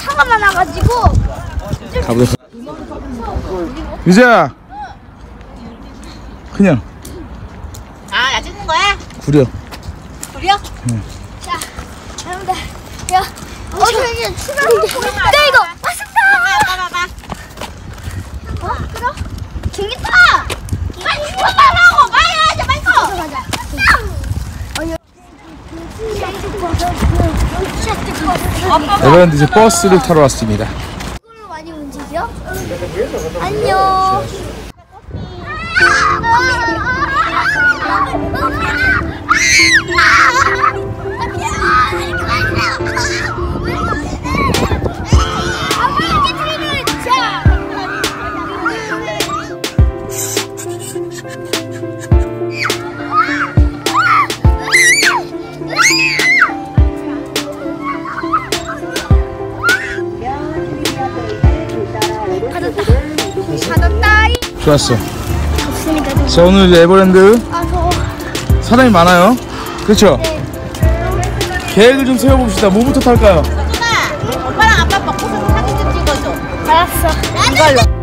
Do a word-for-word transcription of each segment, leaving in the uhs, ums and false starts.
차가 많아가지고. 가보자. 유재야. 그냥. 아, 나 찍는 거야? 구려. 구려? 응. 자, 여러분들, 야, 어, 저기 출발인데. 야, 이거 맛있다. 봐봐, 봐봐. 어, 그럼? 중기타. 빨리 출발하고 빨리 가자, 빨리 가. 가자. 여러분 이제 버스를 타러 왔습니다. 이걸로 많이 움직여? 안녕. 좋았어. 자, 오늘 에버랜드 사람이 많아요. 그렇죠? 네. 계획을 좀 세워봅시다. 뭐부터 탈까요? 누나, 오빠랑 아빠 먹고서 사진 좀 찍어줘. 알았어. 이걸로.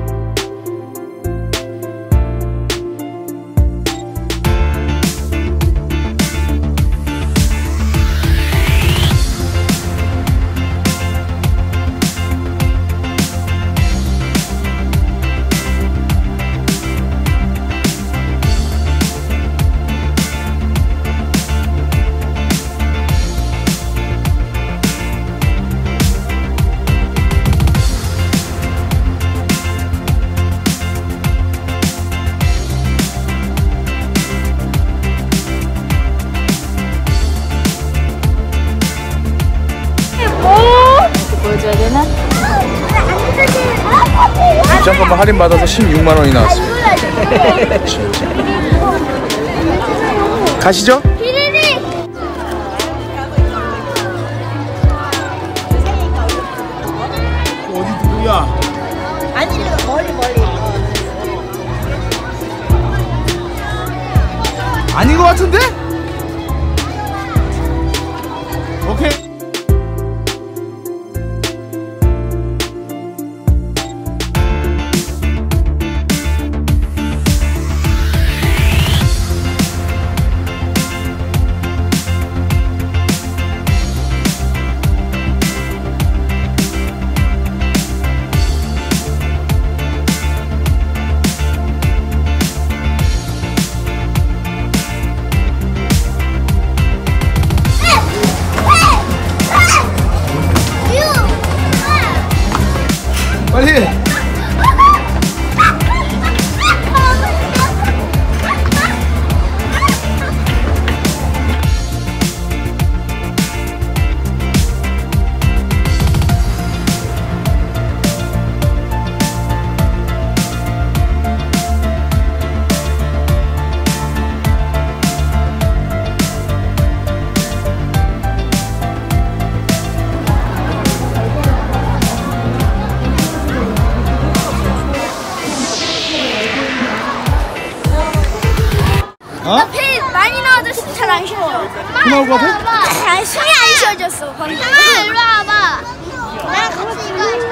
보여줘야 되나? 입장권만 할인받아서 십육만 원이 나왔습니다. 가시죠? 어디 누구야? 아니, 멀리, 멀리. 아닌 것 같은데? 오케이. 빨리! 어? 나 배 많이 나와도 잘 안 쉬어져. 비 나올 것 같아? 아니, 숨이 안 쉬어졌어. 형아, 일로 와봐. 나랑 같이 이거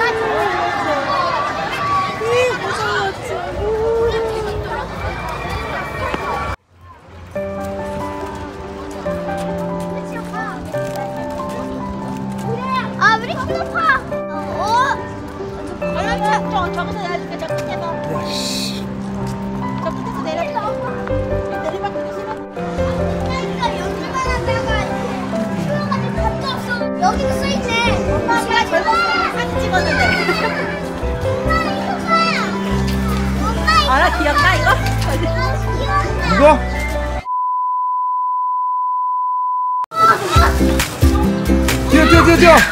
아, 우리 높아. 어? 저, 저기서 내려줄게, 저 끝에서. 야, 씨. 저 끝에서 내려줄게. 내리막 싫어. 여기도 써있네. 엄마가 젊었을 때 사진 찍었는데. 알아, 귀엽다, 이거? 이거? 뛰어, 뛰어, 뛰어, 뛰어!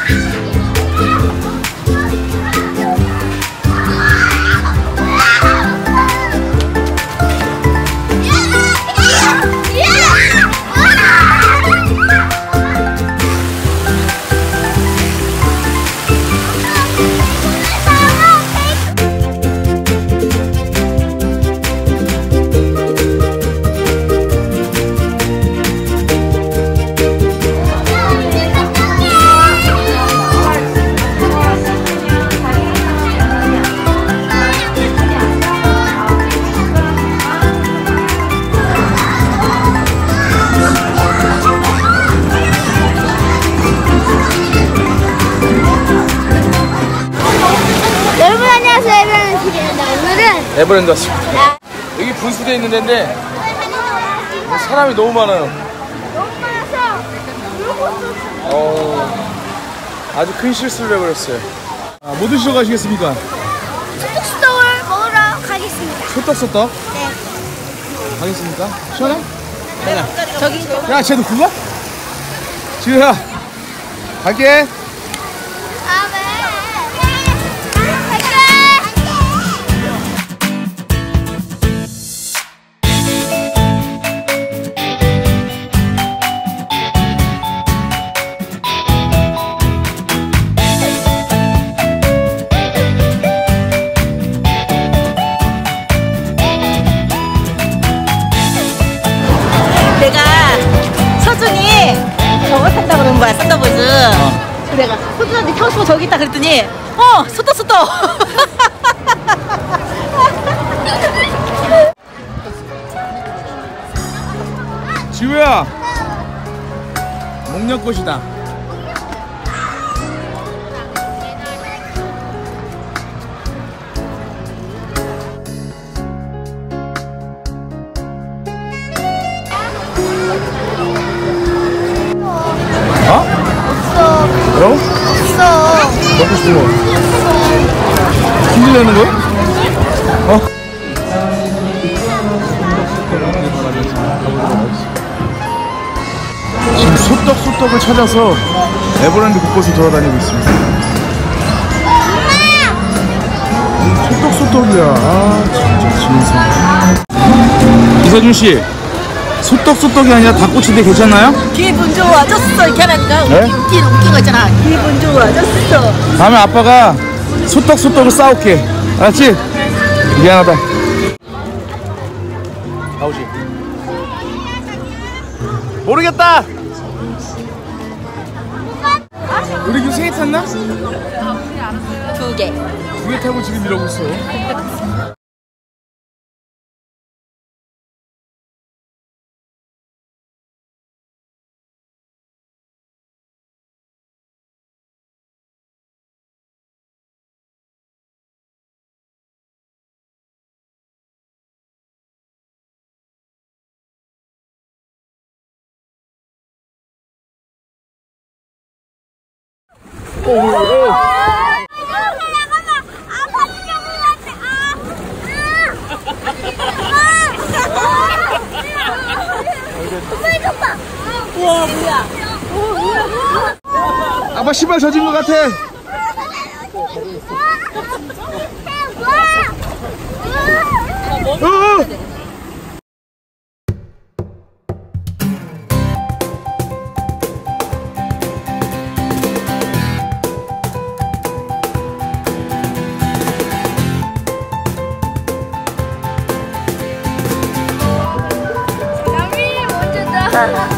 에버랜드 왔습니다. 여기 분수대 있는 데인데 사람이 너무 많아요. 너무 많아서 어, 아주 큰 실수를 해버렸어요. 아, 뭐 드시러 가시겠습니까? 소떡소떡을 먹으러 가겠습니다. 소떡소떡? 네. 가겠습니까? 시원해? 저기 야, 쟤도 그거? 지우야, 갈게. 아, 네. 갈게. 내가 서준이 저거 탄다고 그런 거야, 썬더보즈. 어. 내가 서준한테 타고 싶어 저기 있다 그랬더니 어 소떡소떡. 지우야, 목련꽃이다. 어? 없어. 뭐라고? 없어. 먹고 싶은 거. 힘들려는 거야? 어? 지금 소떡소떡을 찾아서 에버랜드 곳곳을 돌아다니고 있습니다. 소떡소떡이야. 아, 진짜 진상. 이서준 씨, 소떡소떡이 아니라 닭꼬치인데 괜찮나요? 기분 좋아졌어 이렇게 하니까 네? 웃긴 웃긴 거 있잖아. 기분 좋아졌어. 다음에 아빠가 소떡소떡을 싸올게. 알았지? 미안하다. 나오지? 모르겠다. 우리 교세 개 탔나? 두 개. 두 개 타고 지금 이러고 있어. 오, 오, 오. 우와 뭐야? 아빠 신발 젖은 것 같아. 어, 어. 남이 먼저다.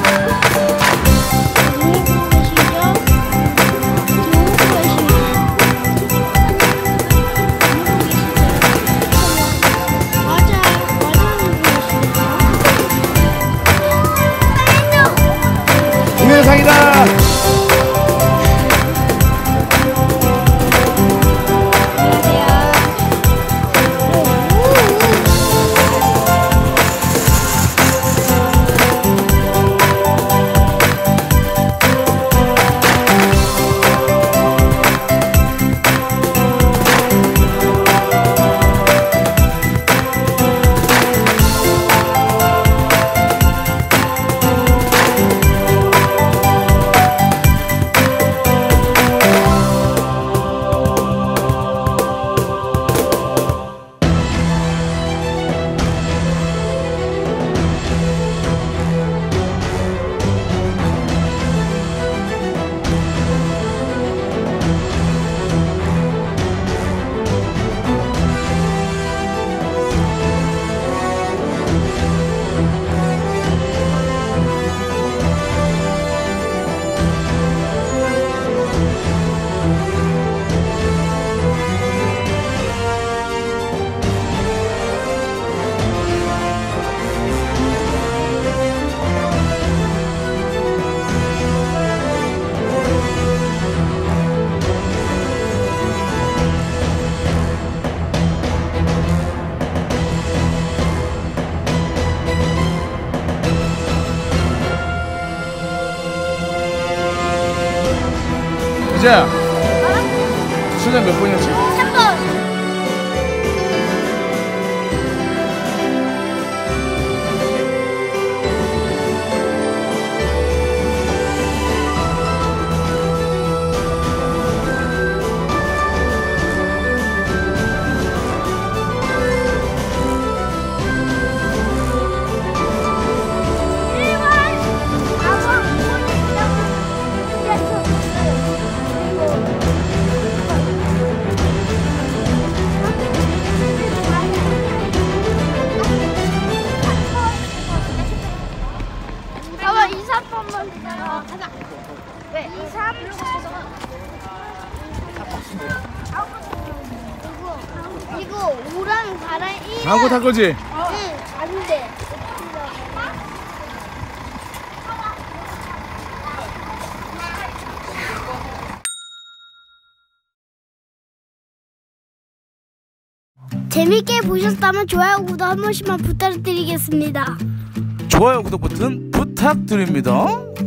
동영상이다. 수자야, 수자 몇 번이었지? 삼 번. 봐봐, 이, 삼 번만 기다려. 가자. 왜? 이, 삼. 이거, 이거 오랑 가랑 일. 다음 거 탈 거지? 응, 안 돼. 재밌게 보셨다면 좋아요, 구독 한 번씩만 부탁드리겠습니다. 좋아요, 구독 버튼 부탁드립니다.